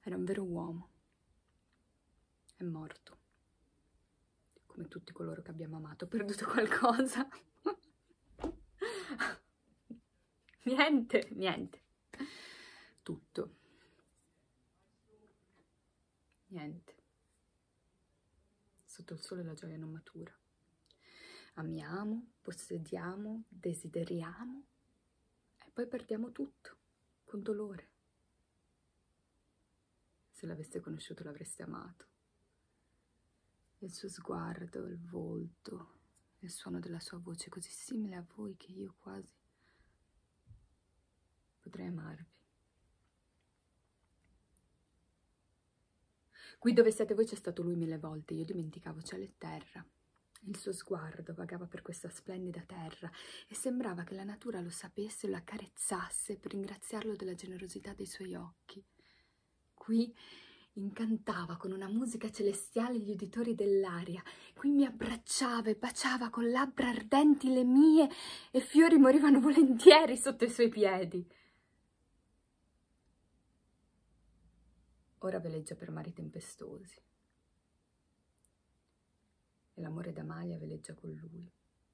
Era un vero uomo. È morto. Come tutti coloro che abbiamo amato. Ho perduto qualcosa. Niente, niente. Tutto. Niente. Sotto il sole la gioia non matura. Amiamo, possediamo, desideriamo e poi perdiamo tutto, con dolore. Se l'aveste conosciuto l'avreste amato. Il suo sguardo, il volto, il suono della sua voce così simile a voi che io quasi potrei amarvi. Qui dove siete voi c'è stato lui 1000 volte, io dimenticavo cielo e terra. Il suo sguardo vagava per questa splendida terra e sembrava che la natura lo sapesse e lo accarezzasse per ringraziarlo della generosità dei suoi occhi. Qui incantava con una musica celestiale gli uditori dell'aria, qui mi abbracciava e baciava con labbra ardenti le mie e fiori morivano volentieri sotto i suoi piedi. Ora veleggia per mari tempestosi e l'amore d'Amalia veleggia con lui.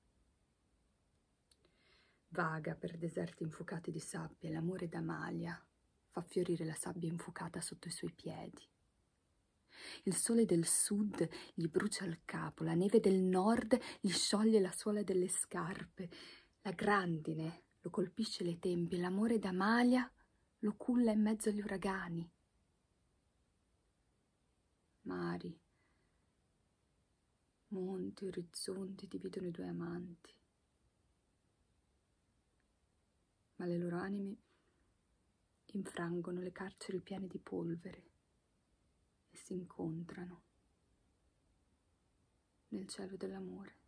Vaga per deserti infuocati di sabbia e l'amore d'Amalia fa fiorire la sabbia infuocata sotto i suoi piedi. Il sole del sud gli brucia il capo, la neve del nord gli scioglie la suola delle scarpe, la grandine lo colpisce le tempie, l'amore d'Amalia lo culla in mezzo agli uragani. Mari, monti, orizzonti dividono i due amanti, ma le loro anime infrangono le carceri piene di polvere e si incontrano nel cielo dell'amore.